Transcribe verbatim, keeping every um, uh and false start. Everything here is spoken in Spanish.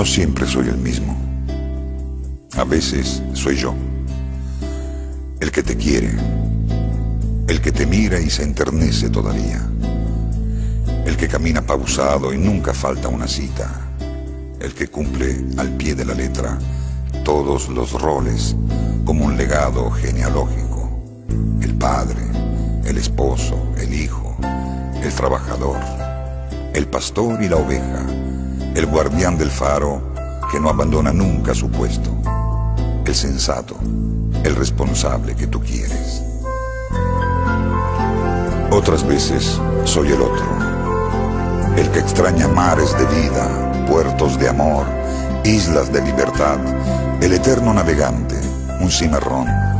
No siempre soy el mismo. A veces soy yo, el que te quiere, el que te mira y se enternece todavía, el que camina pausado y nunca falta una cita, el que cumple al pie de la letra todos los roles como un legado genealógico: el padre, el esposo, el hijo, el trabajador, el pastor y la oveja, el guardián del faro que no abandona nunca su puesto, el sensato, el responsable que tú quieres. Otras veces soy el otro, el que extraña mares de vida, puertos de amor, islas de libertad, el eterno navegante, un cimarrón,